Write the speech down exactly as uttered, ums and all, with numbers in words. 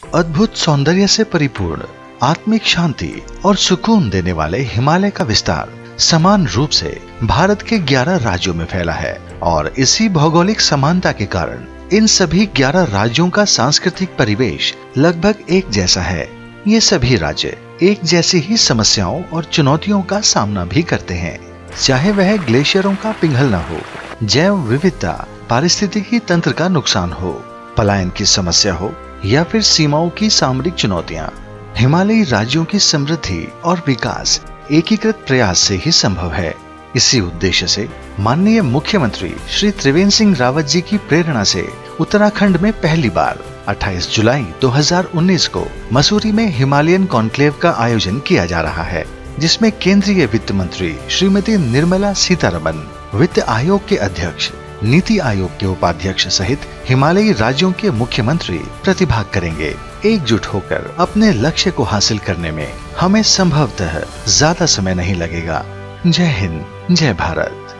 अद्भुत सौंदर्य से परिपूर्ण, आत्मिक शांति और सुकून देने वाले हिमालय का विस्तार समान रूप से भारत के ग्यारह राज्यों में फैला है और इसी भौगोलिक समानता के कारण इन सभी ग्यारह राज्यों का सांस्कृतिक परिवेश लगभग एक जैसा है। ये सभी राज्य एक जैसी ही समस्याओं और चुनौतियों का सामना भी करते हैं, चाहे वह ग्लेशियरों का पिघलना हो, जैव विविधता, पारिस्थितिकी तंत्र का नुकसान हो, पलायन की समस्या हो या फिर सीमाओं की सामरिक चुनौतियां। हिमालयी राज्यों की समृद्धि और विकास एकीकृत प्रयास से ही संभव है। इसी उद्देश्य से माननीय मुख्यमंत्री श्री त्रिवेंद्र सिंह रावत जी की प्रेरणा से उत्तराखंड में पहली बार अट्ठाईस जुलाई दो हज़ार उन्नीस को मसूरी में हिमालयन कॉन्क्लेव का आयोजन किया जा रहा है, जिसमें केंद्रीय वित्त मंत्री श्रीमती निर्मला सीतारमन, वित्त आयोग के अध्यक्ष, नीति आयोग के उपाध्यक्ष सहित हिमालयी राज्यों के मुख्यमंत्री प्रतिभाग करेंगे। एकजुट होकर अपने लक्ष्य को हासिल करने में हमें संभवतः ज्यादा समय नहीं लगेगा। जय हिंद, जय भारत।